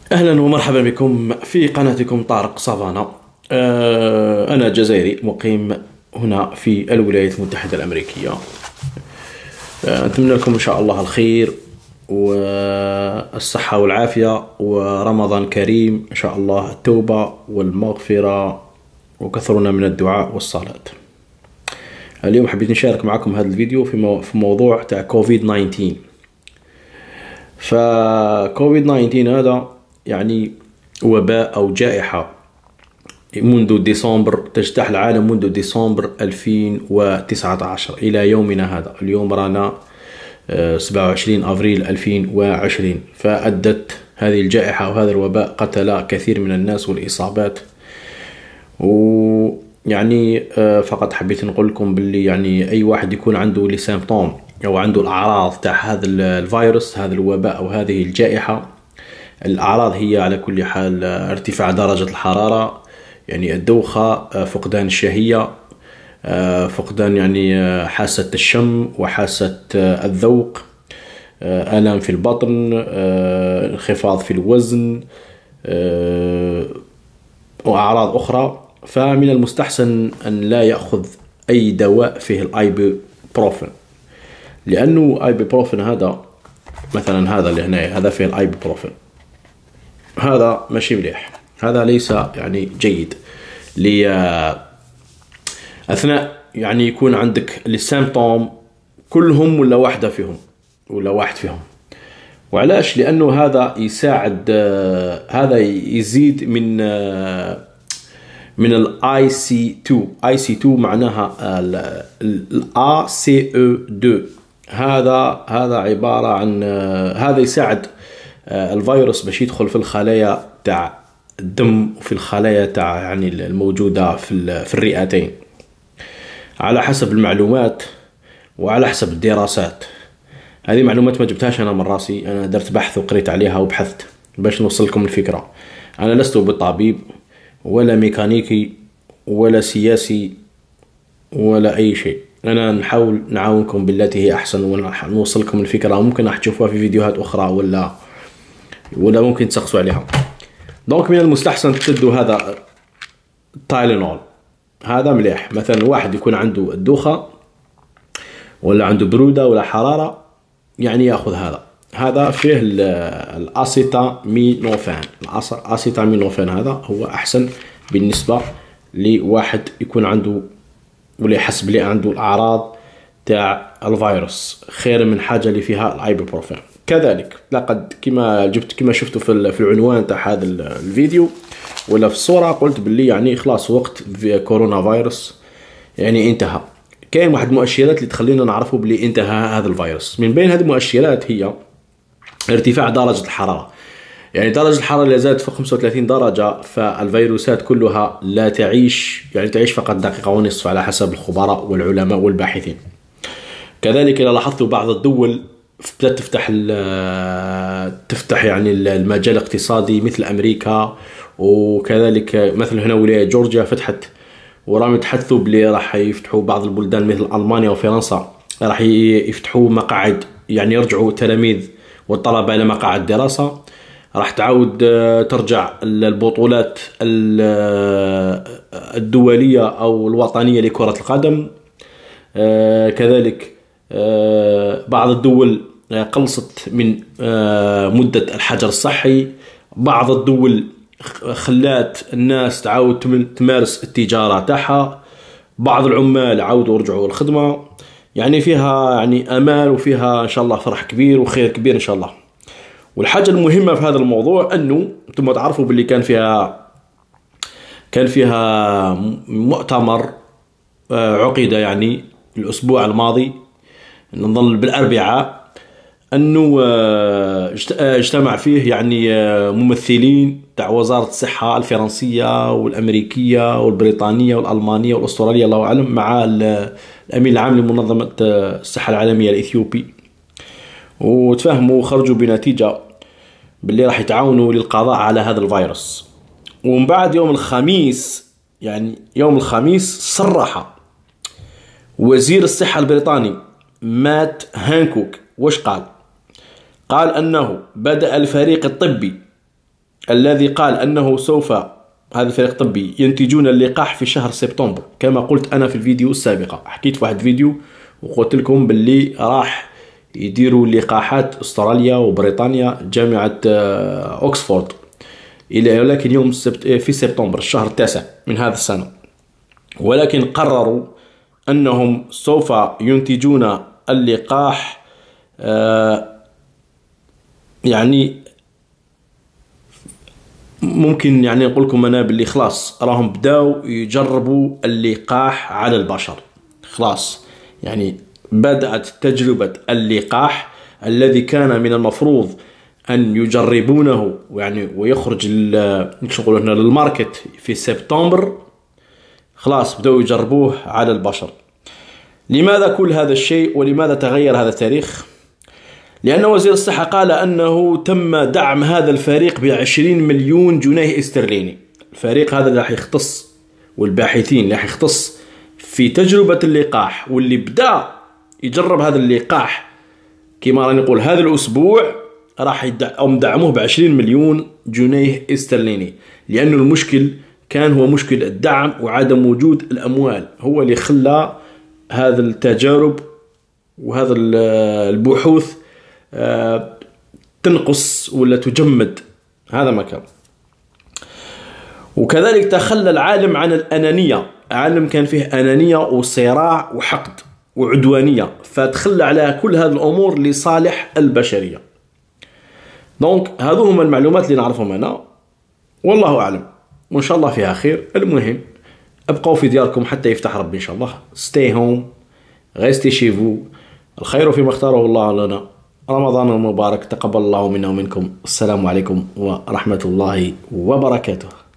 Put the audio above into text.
أهلا ومرحبا بكم في قناتكم طارق صافانا. أنا جزائري مقيم هنا في الولايات المتحدة الأمريكية. أتمنى لكم إن شاء الله الخير والصحة والعافية، ورمضان كريم إن شاء الله، التوبة والمغفرة، وكثرنا من الدعاء والصلاة. اليوم حبيت نشارك معكم هذا الفيديو في موضوع تاع كوفيد 19. فكوفيد 19 هذا يعني وباء أو جائحة منذ ديسمبر، تجتاح العالم منذ ديسمبر 2019 إلى يومنا هذا. اليوم رانا 27 أفريل 2020. فأدت هذه الجائحة وهذا الوباء قتل كثير من الناس والإصابات. ويعني فقط حبيت نقول لكم باللي يعني أي واحد يكون عنده لي سيمبتوم أو عنده الأعراض تاع هذا الفيروس، هذا الوباء أو هذه الجائحة، الأعراض هي على كل حال ارتفاع درجة الحرارة، يعني الدوخة، فقدان الشهية، فقدان يعني حاسة الشم وحاسة الذوق، آلام في البطن، انخفاض في الوزن، وأعراض أخرى. فمن المستحسن أن لا يأخذ أي دواء فيه الأيبوبروفين، لأنه الأيبوبروفين هذا مثلا، هذا اللي هنا هذا فيه الأيبوبروفين، هذا ماشي مليح، هذا ليس يعني جيد أثناء يعني يكون عندك السيمبتوم كلهم ولا واحدة فيهم ولا واحد فيهم. وعلاش؟ لأنه هذا يساعد، هذا يزيد من الاي سي 2. اي سي 2 معناها الا سي او 2. هذا عبارة عن، هذا يساعد الفيروس باش يدخل في الخلايا تاع الدم وفي الخلايا تاع يعني الموجودة في الرئتين، على حسب المعلومات وعلى حسب الدراسات. هذه معلومات ما جبتهاش أنا من راسي، أنا درت بحث وقريت عليها وبحثت باش نوصل لكم الفكرة. أنا لست بالطبيب ولا ميكانيكي ولا سياسي ولا أي شيء، أنا نحاول نعاونكم بالتي هي أحسن ونوصل لكم الفكرة. ممكن تشوفوها في فيديوهات أخرى ولا ممكن تسقسوا عليها. دونك من المستحسن تشدوا هذا التايلينول، هذا مليح. مثلا واحد يكون عنده الدوخة ولا عنده برودة ولا حرارة، يعني يأخذ هذا فيه الأسيتامينوفين. الأسيتامينوفين هذا هو أحسن بالنسبة لواحد يكون عنده ولا يحس بلي عنده الأعراض تاع الفيروس، خير من حاجة اللي فيها الأيبوبروفين. كذلك لقد كما شفتوا في العنوان تاع هذا الفيديو ولا في الصورة، قلت باللي يعني خلاص وقت في كورونا فيروس يعني انتهى. كاين واحد المؤشرات اللي تخلينا نعرفوا باللي انتهى هذا الفيروس. من بين هذه المؤشرات هي ارتفاع درجة الحرارة. يعني درجة الحرارة اللي زادت فوق 35 درجة فالفيروسات كلها لا تعيش، يعني تعيش فقط دقيقة ونصف على حسب الخبراء والعلماء والباحثين. كذلك إذا لاحظتوا بعض الدول بدأت تفتح يعني المجال الاقتصادي مثل أمريكا، وكذلك مثل هنا ولاية جورجيا فتحت، وراهم يتحدثوا بلي راح يفتحوا بعض البلدان مثل ألمانيا وفرنسا، راح يفتحوا مقاعد، يعني يرجعوا التلاميذ والطلبة إلى مقاعد دراسة، راح تعود ترجع البطولات الدولية أو الوطنية لكرة القدم. كذلك بعض الدول قلصت من مدة الحجر الصحي، بعض الدول خلات الناس تعاود تمارس التجارة تاعها، بعض العمال عاودوا رجعوا الخدمة. يعني فيها يعني أمال وفيها إن شاء الله فرح كبير وخير كبير إن شاء الله. والحاجة المهمة في هذا الموضوع أنه أنتم تعرفوا باللي كان فيها مؤتمر عقد يعني الأسبوع الماضي، نظل بالأربعاء، أنه اجتمع فيه يعني ممثلين تاع وزارة الصحة الفرنسية والأمريكية والبريطانية والألمانية والأسترالية الله أعلم، مع الأمين العام لمنظمة الصحة العالمية الإثيوبي، وتفهموا وخرجوا بنتيجة باللي راح يتعاونوا للقضاء على هذا الفيروس. ومن بعد يوم الخميس صرح وزير الصحة البريطاني مات هانكوك، وش قال أنه بدأ الفريق الطبي الذي قال أنه سوف، هذا الفريق الطبي، ينتجون اللقاح في شهر سبتمبر. كما قلت أنا في الفيديو السابقة، حكيت في واحد فيديو وقلت لكم باللي راح يديروا لقاحات استراليا وبريطانيا جامعة أوكسفورد، ولكن يوم في سبتمبر الشهر التاسع من هذا السنة. ولكن قرروا أنهم سوف ينتجون اللقاح يعني ممكن يعني نقول لكم أنا باللي خلاص راهم بداوا يجربوا اللقاح على البشر. خلاص يعني بدأت تجربة اللقاح الذي كان من المفروض أن يجربونه يعني ويخرج نقول هنا للماركت في سبتمبر. خلاص بدأوا يجربوه على البشر. لماذا كل هذا الشيء ولماذا تغير هذا التاريخ؟ لأن وزير الصحة قال أنه تم دعم هذا الفريق ب20 مليون جنيه استرليني. الفريق هذا راح يختص والباحثين راح يختص في تجربة اللقاح، واللي بدأ يجرب هذا اللقاح كما راني نقول هذا الأسبوع راح يدعموه ب20 مليون جنيه استرليني. لأنه المشكل كان هو مشكل الدعم وعدم وجود الأموال، هو اللي خلى هذا التجارب وهذا البحوث تنقص ولا تجمد. هذا ما كان. وكذلك تخلى العالم عن الأنانية. عالم كان فيه أنانية وصراع وحقد وعدوانية، فتخلى على كل هذه الأمور لصالح البشرية. دونك هذو هم المعلومات اللي نعرفهم أنا، والله أعلم، وإن شاء الله فيها خير. المهم ابقوا في دياركم حتى يفتح ربي إن شاء الله. stay home, restez chez vous. الخير فيما اختاره الله لنا. رمضان المبارك، تقبل الله منا ومنكم. السلام عليكم ورحمة الله وبركاته.